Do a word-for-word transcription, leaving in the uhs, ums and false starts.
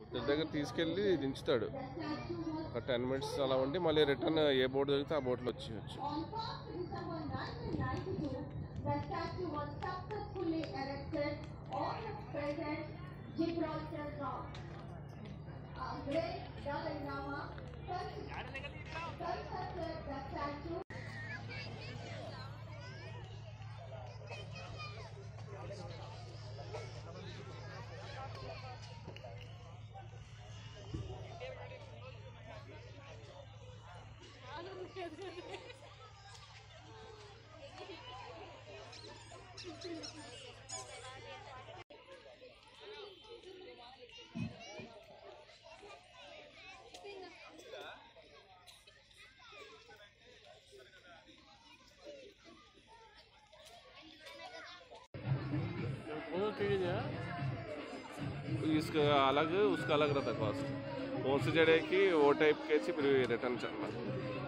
Judge దగ్గర తీసుకెళ్ళి దించుతాడు. ఒక టెన్ మినిట్స్ అలా ఉండి మళ్ళీ రిటర్న్ ఏ బోట్ దొరికితే ఆ బోట్లో వచ్చేయచ్చు. इसका अलग उसका अलग रहता कॉस्ट. कौन से जड़े की वो टाइप के फिर रिटर्न चलना.